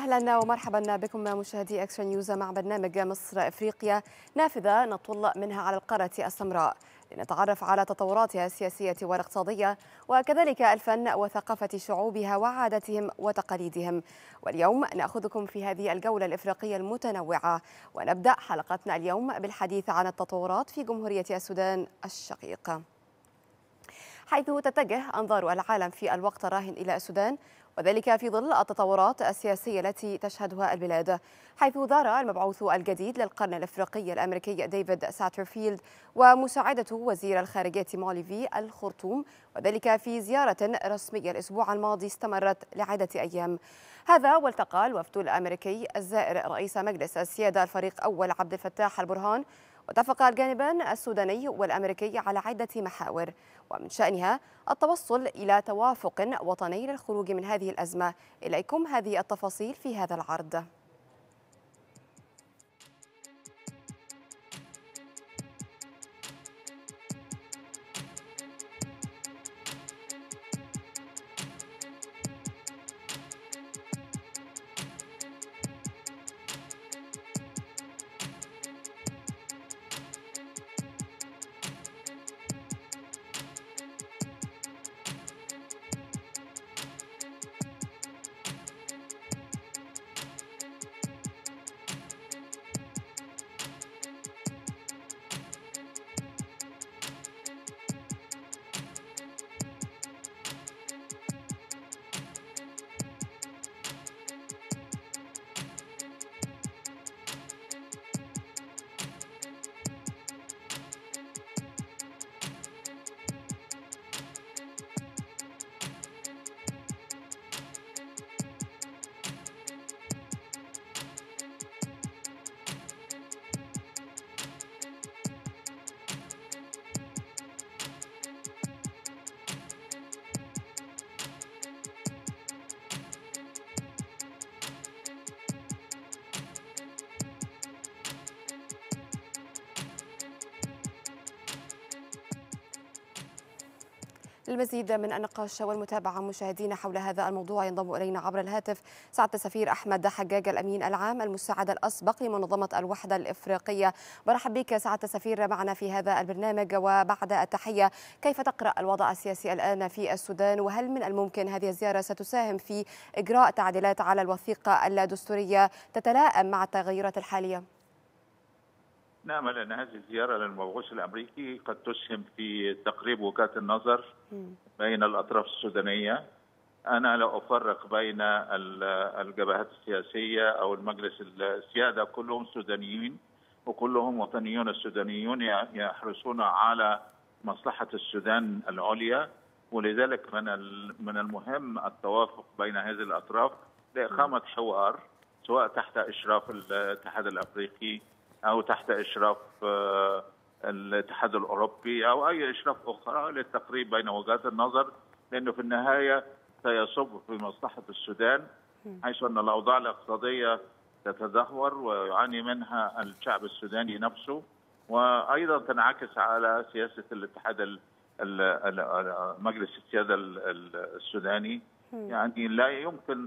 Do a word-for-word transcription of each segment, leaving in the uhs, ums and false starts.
أهلا ومرحبا بكم مشاهدي أكسترا نيوز مع برنامج مصر أفريقيا، نافذة نطل منها على القارة السمراء لنتعرف على تطوراتها السياسية والاقتصادية وكذلك الفن وثقافة شعوبها وعاداتهم وتقاليدهم. واليوم نأخذكم في هذه الجولة الإفريقية المتنوعة، ونبدأ حلقتنا اليوم بالحديث عن التطورات في جمهورية السودان الشقيق، حيث تتجه أنظار العالم في الوقت الراهن إلى السودان، وذلك في ظل التطورات السياسية التي تشهدها البلاد، حيث زار المبعوث الجديد للقرن الأفريقي الأمريكي ديفيد ساترفيلد ومساعدة وزير الخارجية موليفي الخرطوم، وذلك في زيارة رسمية الأسبوع الماضي استمرت لعدة أيام. هذا والتقى الوفد الأمريكي الزائر رئيس مجلس السيادة الفريق أول عبد الفتاح البرهان، واتفق الجانبان السوداني والأمريكي على عدة محاور، ومن شأنها التوصل إلى توافق وطني للخروج من هذه الأزمة. إليكم هذه التفاصيل في هذا العرض. للمزيد من النقاش والمتابعة مشاهدينا حول هذا الموضوع ينضم إلينا عبر الهاتف سعادة السفير أحمد حجاج الأمين العام المساعد الأسبق لمنظمة الوحدة الإفريقية. برحب بك سعادة السفير معنا في هذا البرنامج. وبعد التحية، كيف تقرأ الوضع السياسي الآن في السودان، وهل من الممكن هذه الزيارة ستساهم في إجراء تعديلات على الوثيقة الدستورية تتلائم مع التغيرات الحالية؟ نأمل أن هذه الزيارة للمبعوث الأمريكي قد تسهم في تقريب وجهات النظر بين الأطراف السودانية. أنا لا أفرق بين الجبهات السياسية أو المجلس السيادة، كلهم سودانيين وكلهم وطنيون السودانيون يحرصون على مصلحة السودان العليا، ولذلك من من المهم التوافق بين هذه الأطراف لإقامة حوار سواء تحت إشراف الاتحاد الأفريقي أو تحت إشراف الاتحاد الأوروبي أو أي إشراف أخرى للتقريب بين وجهات النظر، لأنه في النهاية سيصب في مصلحة السودان، حيث أن الأوضاع الاقتصادية تتدهور ويعاني منها الشعب السوداني نفسه، وأيضا تنعكس على سياسة الاتحاد مجلس السيادة السوداني. يعني لا يمكن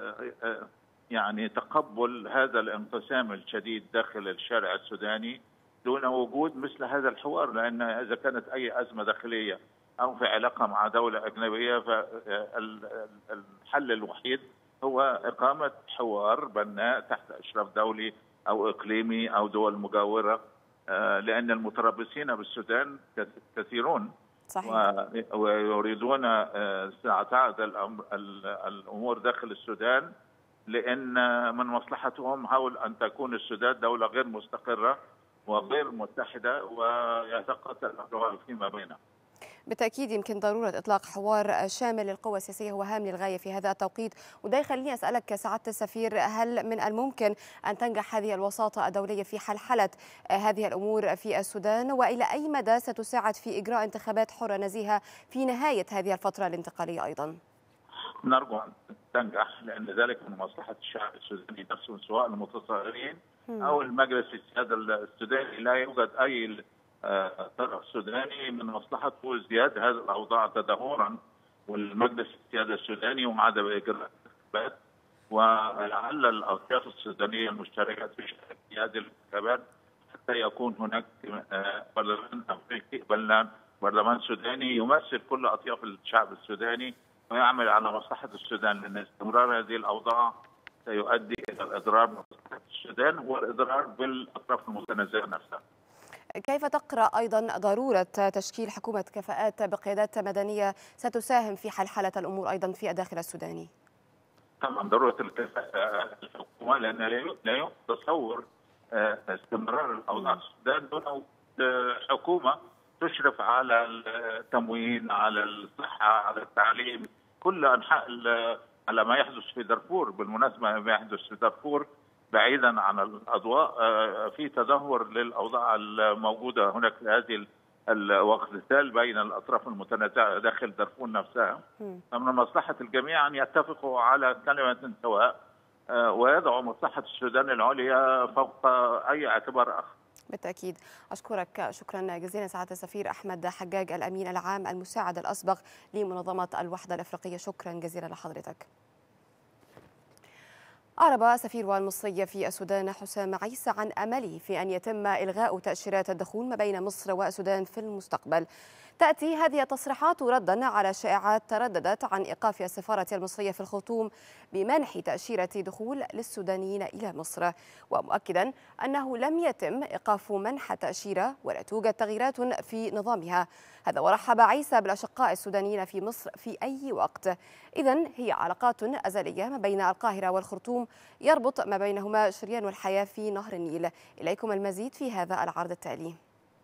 يعني تقبل هذا الانقسام الشديد داخل الشارع السوداني دون وجود مثل هذا الحوار، لأن إذا كانت أي أزمة داخلية أو في علاقة مع دولة أجنبية فالحل الوحيد هو إقامة حوار بناء تحت إشراف دولي أو إقليمي أو دول مجاورة، لأن المتربصين بالسودان كثيرون. صحيح. ويريدون تعدد الأمور داخل السودان، لأن من مصلحتهم حول أن تكون السودان دولة غير مستقرة وغير متحدة ويتقاتل الأطراف فيما بينها. بالتأكيد يمكن ضرورة إطلاق حوار شامل للقوى السياسية هو هام للغاية في هذا التوقيت، وده يخليني أسألك سعادة السفير، هل من الممكن أن تنجح هذه الوساطة الدولية في حلحلة هذه الأمور في السودان، وإلى أي مدى ستساعد في إجراء انتخابات حرة نزيهة في نهاية هذه الفترة الانتقالية أيضا؟ نرجو أن تنجح، لأن ذلك من مصلحة الشعب السوداني نفسه، سواء المتصارعين أو المجلس السيادة السوداني. لا يوجد أي طرف سوداني من مصلحته زيادة هذه الأوضاع تدهورا، والمجلس السيادة السوداني وعد بإجراء انتخابات ولعل الأطياف السودانية المشتركة تشارك في هذه الانتخابات حتى يكون هناك برلمان أفريقي، برلمان برلمان سوداني يمثل كل أطياف الشعب السوداني ويعمل على مصلحة السودان، لأن استمرار هذه الأوضاع سيؤدي إلى الإضرار بمصلحة السودان والإضرار بالأطراف المتنازعة نفسها. كيف تقرأ أيضا ضرورة تشكيل حكومة كفاءات بقيادات مدنية ستساهم في حلحلة الأمور أيضا في الداخل السوداني؟ طبعا ضرورة الكفاءة الحكومة، لأن لا يمكن تصور استمرار الأوضاع في السودان دون حكومة تشرف على التموين، على الصحة، على التعليم، كل أنحاء على ما يحدث في دارفور. بالمناسبة ما يحدث في دارفور بعيدا عن الأضواء في تدهور للأوضاع الموجودة هناك في هذه الوقتال بين الأطراف المتنازعة داخل دارفور نفسها. فمن مصلحة الجميع أن يتفقوا على كلمة سواء ويضعوا مصلحة السودان العليا فوق أي اعتبار آخر. بالتأكيد. أشكرك شكرا جزيلا سعادة السفير أحمد حجاج الأمين العام المساعد الأسبق لمنظمة الوحدة الأفريقية، شكرا جزيلا لحضرتك. أعرب سفير المصري في السودان حسام عيسى عن أمله في أن يتم إلغاء تأشيرات الدخول ما بين مصر والسودان في المستقبل. تأتي هذه التصريحات ردا على شائعات ترددت عن إيقاف السفارة المصرية في الخرطوم بمنح تأشيرة دخول للسودانيين إلى مصر، ومؤكدا أنه لم يتم إيقاف منح تأشيرة ولا توجد تغييرات في نظامها. هذا ورحب عيسى بالأشقاء السودانيين في مصر في أي وقت. إذن هي علاقات أزلية ما بين القاهرة والخرطوم يربط ما بينهما شريان الحياة في نهر النيل. إليكم المزيد في هذا العرض التالي.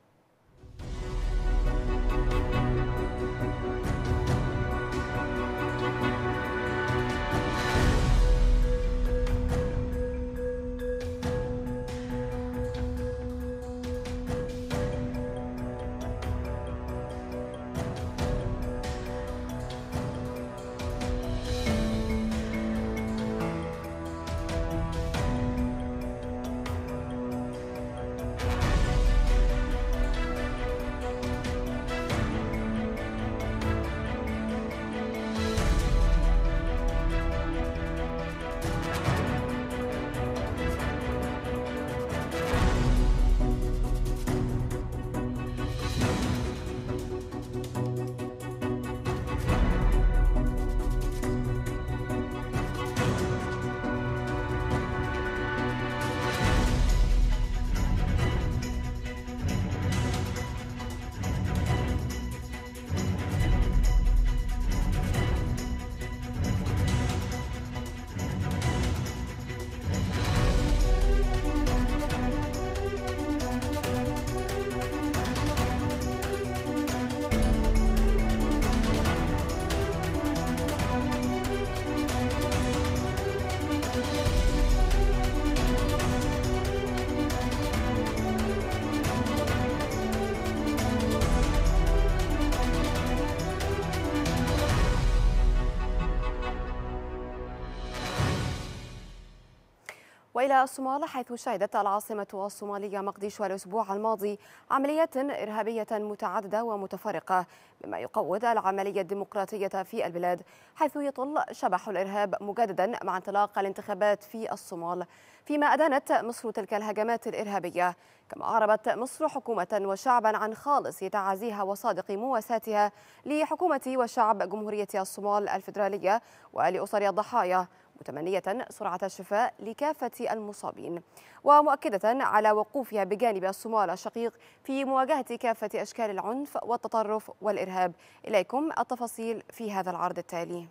وإلى الصومال، حيث شهدت العاصمة الصومالية مقديشو الأسبوع الماضي عمليات إرهابية متعددة ومتفرقة، مما يقوض العملية الديمقراطية في البلاد، حيث يطل شبح الإرهاب مجددا مع انطلاق الانتخابات في الصومال، فيما أدانت مصر تلك الهجمات الإرهابية. كما أعربت مصر حكومة وشعبا عن خالص تعازيها وصادق مواساتها لحكومة وشعب جمهورية الصومال الفيدرالية ولأسر الضحايا، متمنية سرعة الشفاء لكافة المصابين، ومؤكدة على وقوفها بجانب الصومال الشقيق في مواجهة كافة أشكال العنف والتطرف والإرهاب. إليكم التفاصيل في هذا العرض التالي.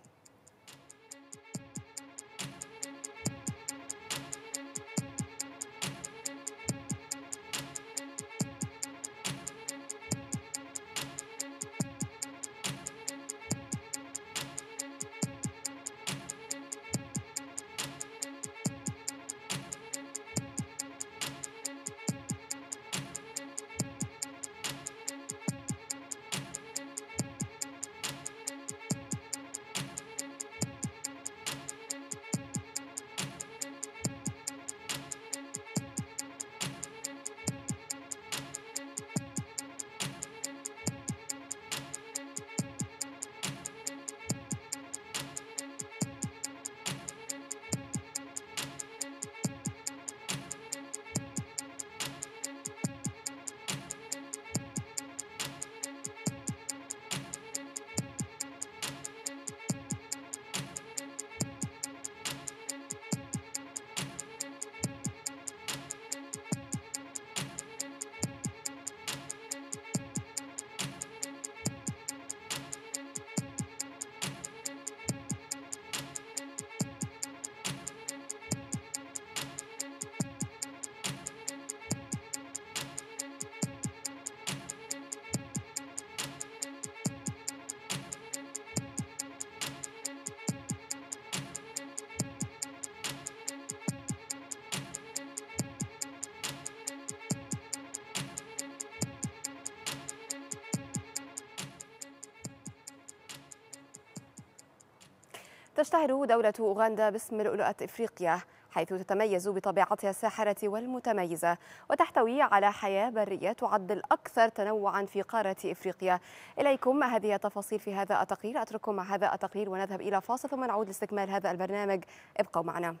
تشتهر دولة أوغندا باسم لؤلؤة إفريقيا، حيث تتميز بطبيعتها الساحرة والمتميزة، وتحتوي على حياة برية تعد الأكثر تنوعا في قارة إفريقيا. إليكم هذه التفاصيل في هذا التقرير. أترككم مع هذا التقرير ونذهب إلى فاصل ثم نعود لاستكمال هذا البرنامج. ابقوا معنا.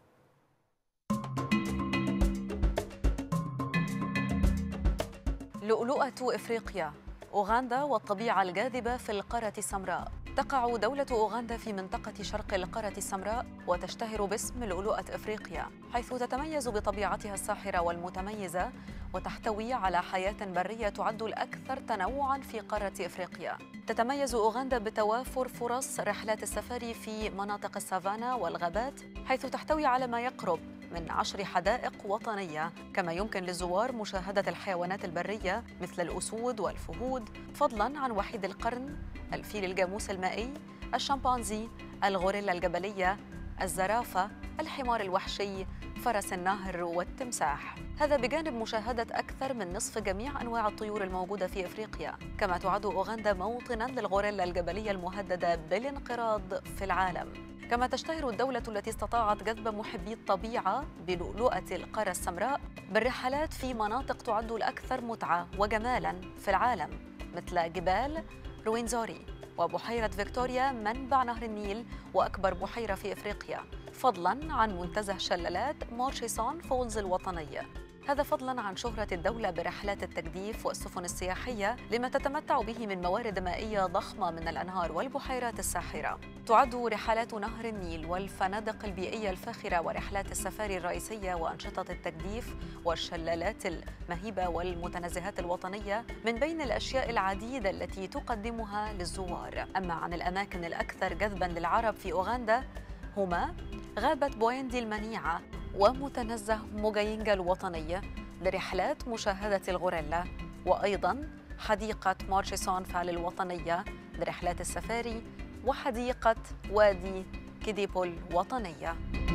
لؤلؤة إفريقيا، أوغندا والطبيعة الجاذبة في القارة السمراء. تقع دولة أوغندا في منطقة شرق القارة السمراء وتشتهر باسم لؤلؤة إفريقيا، حيث تتميز بطبيعتها الساحرة والمتميزة وتحتوي على حياة برية تعد الأكثر تنوعاً في قارة إفريقيا. تتميز أوغندا بتوافر فرص رحلات السفاري في مناطق السافانا والغابات، حيث تحتوي على ما يقرب من عشر حدائق وطنية، كما يمكن للزوار مشاهدة الحيوانات البرية مثل الأسود والفهود، فضلاً عن وحيد القرن، الفيل الجاموس المائي، الشمبانزي، الغوريلا الجبلية، الزرافة، الحمار الوحشي، فرس النهر والتمساح. هذا بجانب مشاهدة أكثر من نصف جميع أنواع الطيور الموجودة في إفريقيا. كما تعد أوغندا موطناً للغوريلا الجبلية المهددة بالانقراض في العالم. كما تشتهر الدولة التي استطاعت جذب محبي الطبيعة بلؤلؤة القارة السمراء بالرحلات في مناطق تعد الأكثر متعة وجمالاً في العالم، مثل جبال روينزوري وبحيرة فيكتوريا منبع نهر النيل وأكبر بحيرة في إفريقيا، فضلاً عن منتزه شلالات مورشيسون فولز الوطنية. هذا فضلاً عن شهرة الدولة برحلات التجديف والسفن السياحية لما تتمتع به من موارد مائية ضخمة من الأنهار والبحيرات الساحرة. تعد رحلات نهر النيل والفنادق البيئية الفاخرة ورحلات السفاري الرئيسية وأنشطة التجديف والشلالات المهيبة والمتنزهات الوطنية من بين الأشياء العديدة التي تقدمها للزوار. أما عن الأماكن الأكثر جذباً للعرب في أوغندا هما غابة بويندي المنيعة ومتنزه موجاينجا الوطني لرحلات مشاهدة الغوريلا، وأيضاً حديقة مورشيسون فال الوطنية لرحلات السفاري، وحديقة وادي كيديبول وطنية.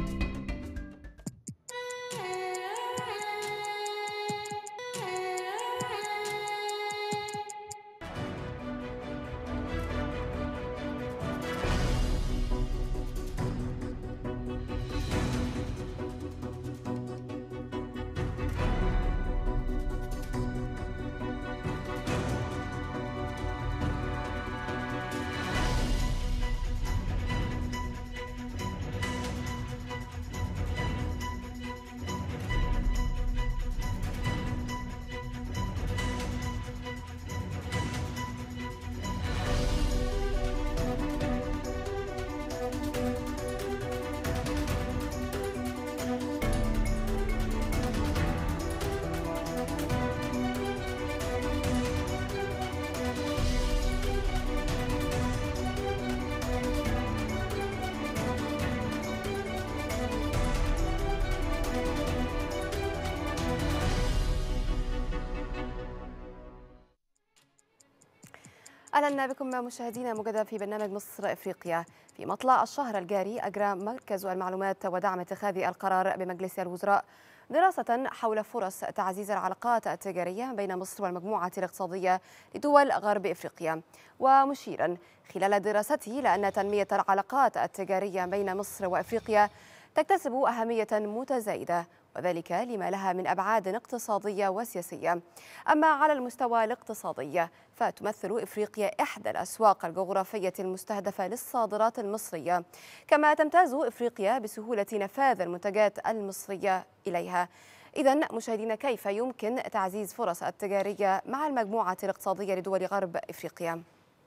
أهلا بكم مشاهدينا مجددا في برنامج مصر إفريقيا. في مطلع الشهر الجاري أجرى مركز المعلومات ودعم اتخاذ القرار بمجلس الوزراء دراسة حول فرص تعزيز العلاقات التجارية بين مصر والمجموعة الاقتصادية لدول غرب إفريقيا، ومشيرا خلال دراسته لأن تنمية العلاقات التجارية بين مصر وإفريقيا تكتسب أهمية متزايدة، وذلك لما لها من أبعاد اقتصادية وسياسية. أما على المستوى الاقتصادي فتمثل إفريقيا إحدى الأسواق الجغرافية المستهدفة للصادرات المصرية، كما تمتاز إفريقيا بسهولة نفاذ المنتجات المصرية إليها. إذن مشاهدينا، كيف يمكن تعزيز فرص التجارية مع المجموعة الاقتصادية لدول غرب إفريقيا؟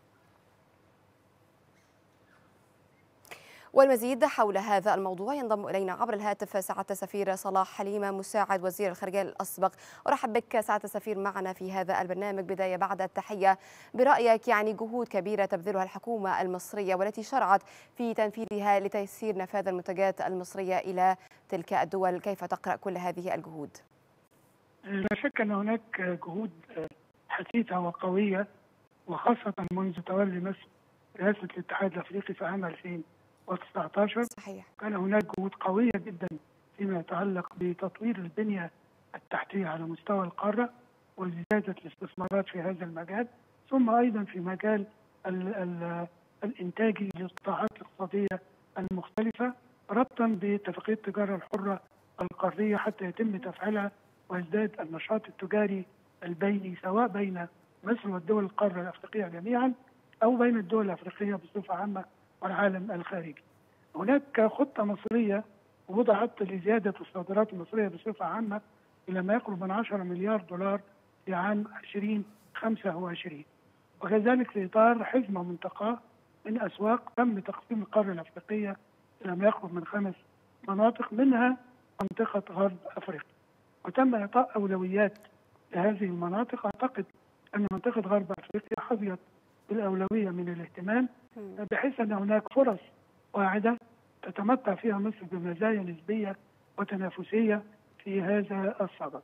والمزيد حول هذا الموضوع ينضم إلينا عبر الهاتف سعادة السفير صلاح حليمة مساعد وزير الخارجية الأسبق. أرحب بك سعادة السفير معنا في هذا البرنامج. بداية بعد التحية، برأيك يعني جهود كبيرة تبذلها الحكومة المصرية والتي شرعت في تنفيذها لتيسير نفاذ المنتجات المصرية إلى تلك الدول، كيف تقرأ كل هذه الجهود؟ لا شك أن هناك جهود حثيثة وقوية، وخاصة منذ تولي مصر رئاسة الاتحاد الأفريقي في عام ألفين وتسعة عشر. صحيح. كان هناك جهود قوية جدا فيما يتعلق بتطوير البنية التحتية على مستوى القارة وزيادة الاستثمارات في هذا المجال، ثم أيضا في مجال ال ال الإنتاجي للقطاعات الاقتصادية المختلفة ربطا باتفاقية التجارة الحرة القارية حتى يتم تفعيلها ويزداد النشاط التجاري البيني سواء بين مصر والدول القارة الأفريقية جميعا أو بين الدول الأفريقية بصفة عامة والعالم الخارجي. هناك خطة مصرية وضعت لزيادة الصادرات المصرية بصفة عامة إلى ما يقرب من عشرة مليار دولار في عام ألفين وخمسة وعشرين، وكذلك في إطار حزمة منطقة من أسواق تم تقسيم القارة الأفريقية إلى ما يقرب من خمس مناطق منها منطقة غرب أفريقيا، وتم إعطاء أولويات لهذه المناطق. أعتقد أن منطقة غرب أفريقيا حظيت بالأولوية من الاهتمام بحيث أن هناك فرص واعدة تتمتع فيها مصر بمزايا نسبية وتنافسية في هذا الصدد.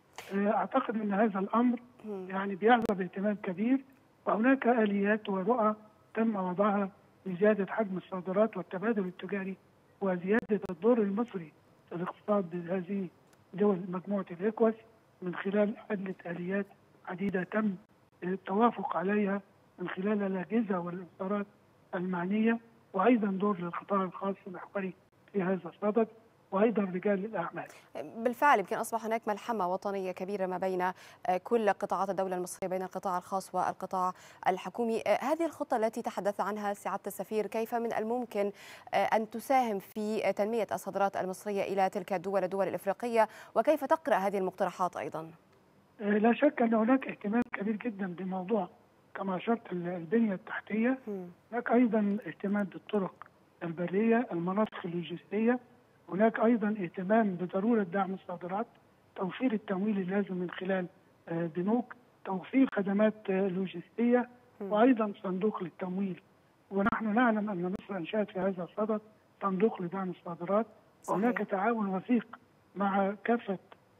أعتقد أن هذا الأمر يعني بيحظى باهتمام كبير، وهناك آليات ورؤى تم وضعها لزيادة حجم الصادرات والتبادل التجاري وزيادة الدور المصري في الاقتصاد بهذه دول مجموعة الإكواس من خلال عدة آليات عديدة تم التوافق عليها من خلال الأجهزة والإصدارات المعنية، وأيضا دور للقطاع الخاص المحوري في هذا الصدد، وأيضا رجال الأعمال. بالفعل يمكن أصبح هناك ملحمة وطنية كبيرة ما بين كل قطاعات الدولة المصرية، بين القطاع الخاص والقطاع الحكومي. هذه الخطة التي تحدث عنها سعادة السفير كيف من الممكن أن تساهم في تنمية الصادرات المصرية إلى تلك الدول الدول الإفريقية، وكيف تقرأ هذه المقترحات أيضا؟ لا شك أن هناك اهتمام كبير جدا بموضوع كما أشرت البنية التحتية، هناك أيضا اهتمام بالطرق البرية، المناطق اللوجستية، هناك أيضا اهتمام بضرورة دعم الصادرات، توفير التمويل اللازم من خلال بنوك، توفير خدمات لوجستية، وأيضا صندوق للتمويل. ونحن نعلم أن مصر أنشأت في هذا الصدد صندوق لدعم الصادرات، وهناك تعاون وثيق مع كافة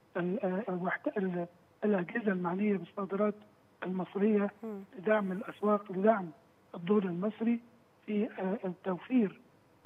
الأجهزة المعنية بالصادرات المصرية لدعم الأسواق، لدعم الدور المصري في التوفير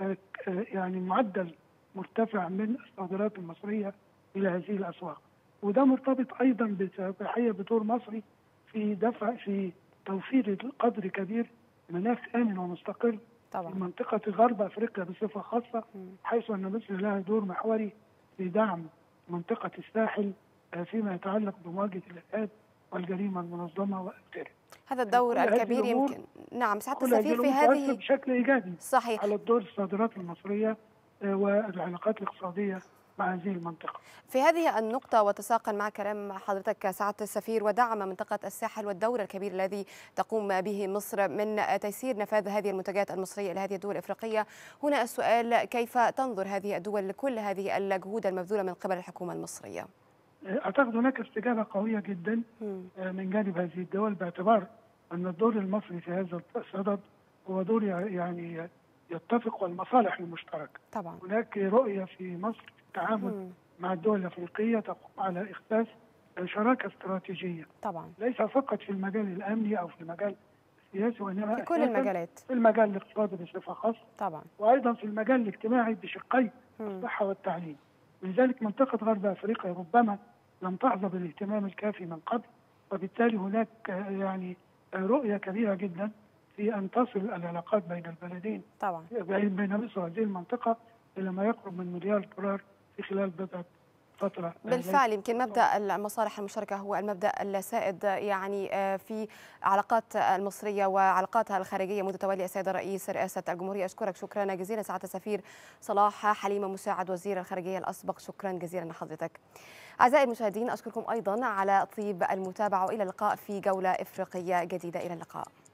يعني معدل مرتفع من الصادرات المصرية إلى هذه الأسواق. وده مرتبط أيضا بتحية بدور مصري في دفع في توفير قدر كبير مناخ آمن ومستقر طبعا في منطقة غرب أفريقيا بصفة خاصة، حيث أن مصر لها دور محوري في دعم منطقة الساحل فيما يتعلق بمواجهة الإرهاب والجريمة المنظمة وغيرها. هذا الدور الكبير يمكن نعم سعادة السفير في هذه بشكل إيجابي صحيح على الدور الصادرات المصرية والعلاقات الاقتصادية مع هذه المنطقة. في هذه النقطة وتساقا مع كلام حضرتك سعادة السفير ودعم منطقة الساحل والدور الكبير الذي تقوم به مصر من تيسير نفاذ هذه المنتجات المصرية إلى هذه الدول الإفريقية، هنا السؤال كيف تنظر هذه الدول لكل هذه الجهود المبذولة من قبل الحكومة المصرية؟ أعتقد هناك استجابة قوية جدا من جانب هذه الدول، باعتبار أن الدور المصري في هذا الصدد هو دور يعني يتفق والمصالح المشتركة. طبعا هناك رؤية في مصر في التعامل مم. مع الدول الأفريقية تقوم على إخفاف شراكة استراتيجية طبعا ليس فقط في المجال الأمني أو في المجال السياسي، وإنما في كل المجالات، في المجال الاقتصادي بصفة خاصة طبعا، وأيضا في المجال الاجتماعي بشقي الصحة والتعليم. لذلك منطقة غرب أفريقيا ربما لم تحظى بالاهتمام الكافي من قبل، وبالتالي هناك يعني رؤية كبيرة جدا في أن تصل العلاقات بين البلدين طبعا بين مصر وهذه المنطقة إلى ما يقرب من مليار دولار في خلال بضعة فترة. بالفعل يمكن مبدأ المصالح المشتركة هو المبدأ السائد يعني في علاقات المصرية وعلاقاتها الخارجية منذ تولي السيد الرئيس رئاسة الجمهورية. أشكرك شكرا جزيلا سعادة السفير صلاح حليمة مساعد وزير الخارجية الأسبق، شكرا جزيلا لحضرتك. أعزائي المشاهدين أشكركم أيضا على طيب المتابعة، وإلى اللقاء في جولة إفريقية جديدة. إلى اللقاء.